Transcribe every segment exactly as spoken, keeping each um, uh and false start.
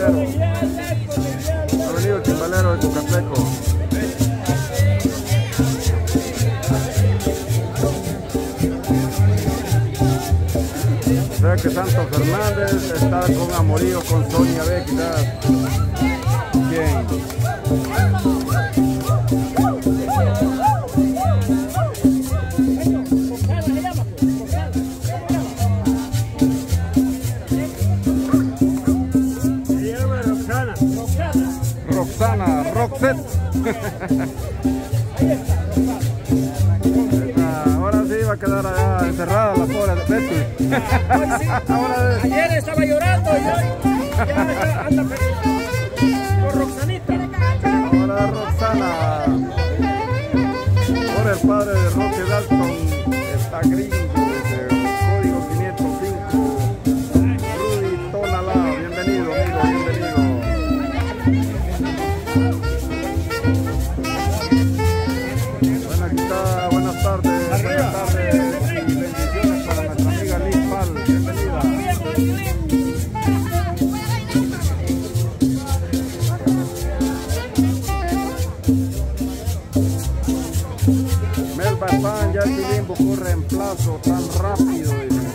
timbalero. Ha venido el timbalero de Tucateco. O sea que Santo Fernández está con amorío con Sonia B, quizás. Bien. Roxana, Roxette. Ahora sí va a quedar allá encerrada la pobre Betty. Ahora, ayer estaba llorando y hoy ya anda feliz. Con Roxanita. Ahora Roxana. Ahora el padre de Roque Dalton está gringo desde código quinientos cinco. Rudy Tonalá, bienvenido, amigo, bienvenido. Bueno, aquí está, buenas tardes, buenas tardes y bendiciones para nuestra amiga Liz Pal, bienvenida. Melba Pan, ya el Tilín buscó reemplazo tan rápido.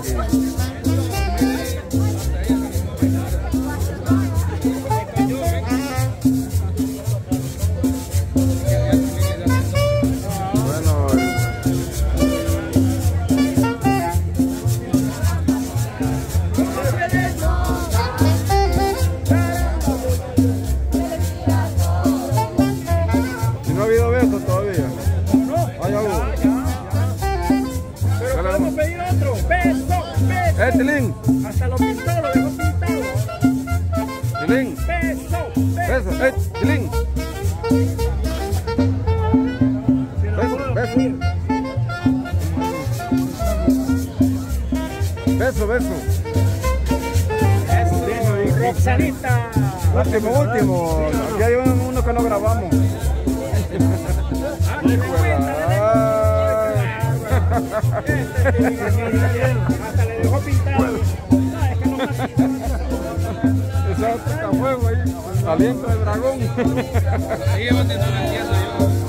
¡Eh, Tilín! Hasta lo pintó, lo dejó pintado. Tilín. Beso, beso. Beso, eh, Tilín. Beso, beso. Beso, beso. Beso, Roxanita. Último, último. Aquí hay uno que no grabamos. Hasta le dejó pintado. No, es que no está Ese otro está fuego ahí, aliento de dragón. Ahí es donde no lo entiendo yo.